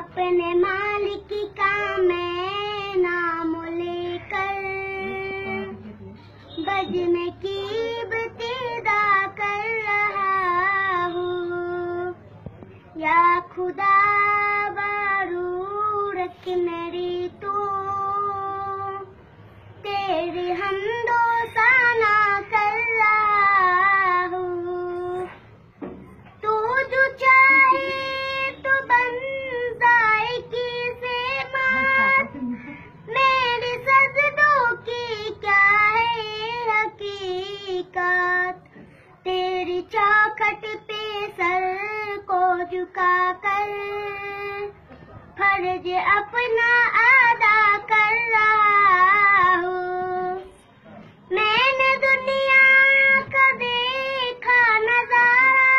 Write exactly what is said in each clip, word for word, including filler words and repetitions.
अपने मालिक का मैं नाम लेकर बज में की इब्तिदा कर रहा हूँ। या खुदा बरूरत मेरी तो तेरी हमदो सना कर रहा हूँ। तू जो चाहे तो बन जाए किसे मात, मेरे सजदों की क्या है हकीकत। तेरी चौखट पे सर को झुका कर फर्ज अपना अदा कर रहा हूँ। मैंने दुनिया का देखा नजारा,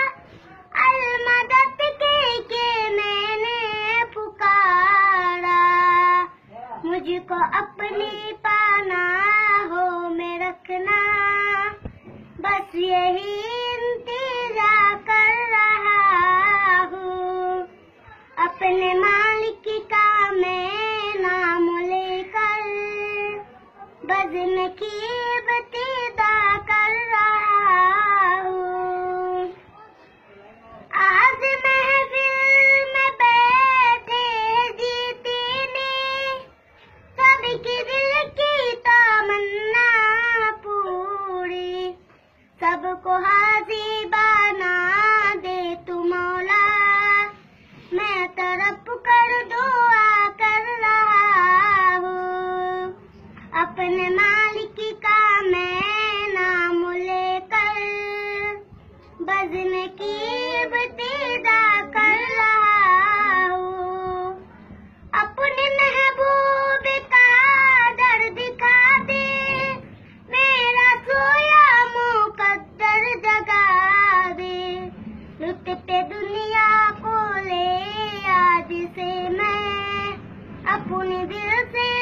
अलमदद के के मैंने पुकारा। मुझको अपनी पनाहों में रखना, बस यही इंतजार कर रहा हूँ। अपने मालिक का मैं नाम लेकर बज़्म की इब्तिदा कर रहा हूँ। आज महफिल में बैठे जीतने, सबकी दिल की तमन्ना पूरी, सबको हाज़िर बना दे तू मौला। मैं तरफ कर दुआ कर रहा हूँ। अपने मालिक का मैं नाम लेकर बज़्म की इब्तिदा कर रहा हूँ। अपने महबूब का दर दिखा दे, मेरा सोया मुकद्दर जगा दे। लुत्फ़े दुनिया को ले आज से मैं अपने दिल से